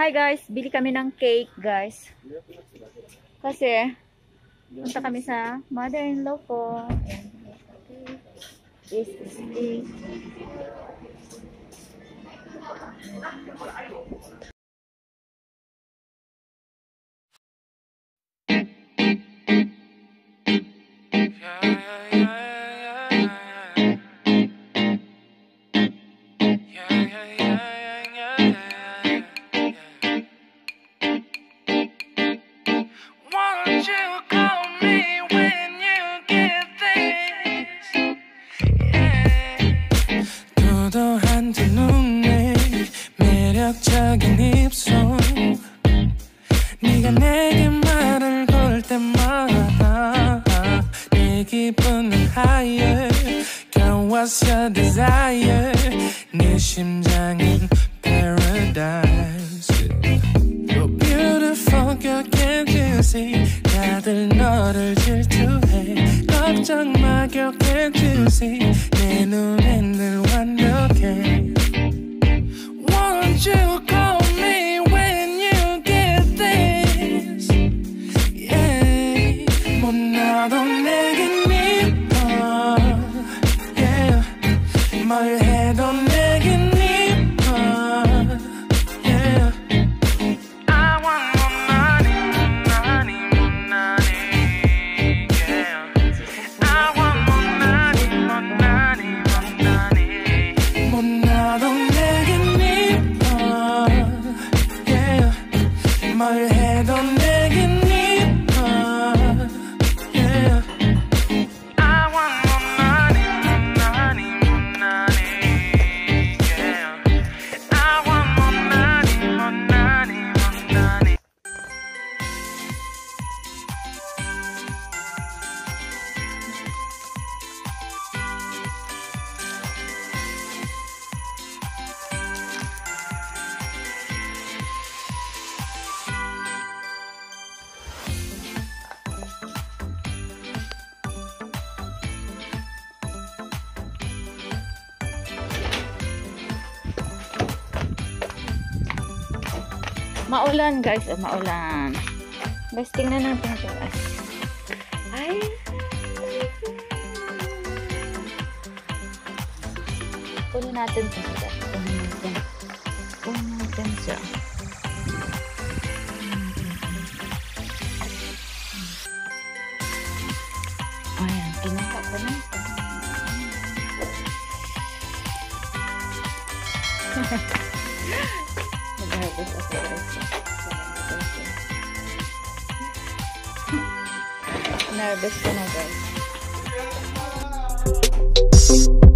Hi guys, bili kami ng cake guys. Kasi punta kami sa mother-in-law ko. This is the 매력적인 입술 네가 내게 말을 걸 때마다 내 기분은 higher Girl what's your desire 네 심장은 paradise You're beautiful girl can't you see 다들 너를 질투해 걱정 마 girl can't you see 내 눈엔 늘 완벽해 Won't you call me when you get this? Yeah, 못나도 내겐 이뻐. Yeah, 뭘 해도 내겐 이뻐. Yeah, I want more money, more money, more money. Yeah, I want more money, more money, more money. 못나도 내겐 뭘 해도 내겐 이뻐 Yeah I want more money, more money, more money Yeah I want more money, more money, more money maulan guys, maulan. Guys, tingnan natin ito guys. Ay. Kunin natin ito siya. Kunin natin siya. Ayan, kinuha ko na ito. Nervous ko na guys.